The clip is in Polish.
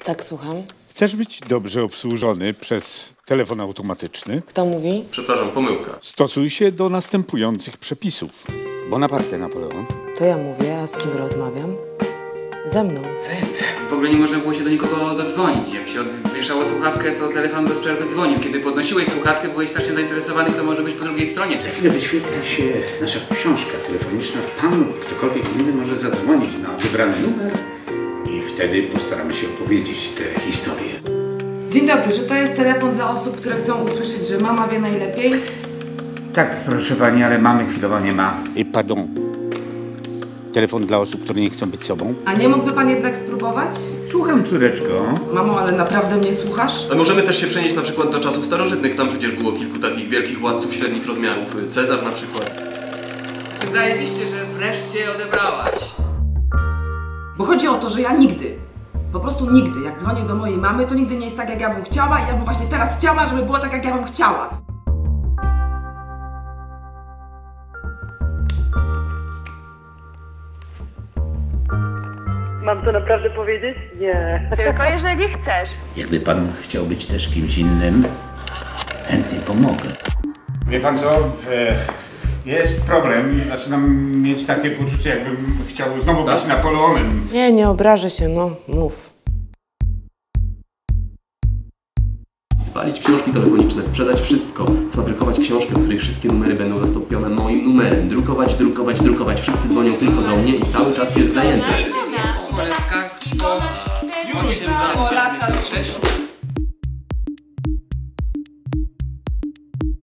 Tak, słucham. Chcesz być dobrze obsłużony przez telefon automatyczny? Kto mówi? Przepraszam, pomyłka. Stosuj się do następujących przepisów. Bonaparte Napoleon. To ja mówię, a z kim rozmawiam? Ze mną. Zajęte. W ogóle nie można było się do nikogo dodzwonić. Jak się odwieszało słuchawkę, to telefon bez przerwy dzwonił. Kiedy podnosiłeś słuchawkę, byłeś strasznie zainteresowany, kto może być po drugiej stronie. Za chwilę wyświetli się nasza książka telefoniczna. Pan, ktokolwiek inny może zadzwonić na wybrany numer i wtedy postaramy się opowiedzieć tę historię. Dzień dobry, czy to jest telefon dla osób, które chcą usłyszeć, że mama wie najlepiej? Tak, proszę pani, ale mamy chwilowo nie ma. Pardon. Telefon dla osób, które nie chcą być sobą. A nie mógłby pan jednak spróbować? Słucham, córeczko. Mamo, ale naprawdę mnie słuchasz? Ale możemy też się przenieść na przykład do czasów starożytnych. Tam przecież było kilku takich wielkich władców średnich rozmiarów. Cezar na przykład. Czy zajebiście, że wreszcie odebrałaś? Bo chodzi o to, że ja nigdy, po prostu nigdy, jak dzwonię do mojej mamy, to nigdy nie jest tak, jak ja bym chciała i ja bym właśnie teraz chciała, żeby było tak, jak ja bym chciała. Mam to naprawdę powiedzieć? Nie. Tylko jeżeli chcesz. Jakby pan chciał być też kimś innym, chętnie pomogę. Wie pan co? Jest problem i zaczynam mieć takie poczucie, jakbym chciał znowu być Napoleonem. Nie obrażę się, no, mów. Spalić książki telefoniczne, sprzedać wszystko, sfabrykować książkę, w której wszystkie numery będą zastąpione moim numerem, drukować, wszyscy dzwonią tylko do mnie i cały czas jest zajęte. Poletkarstwo. Już Lasa,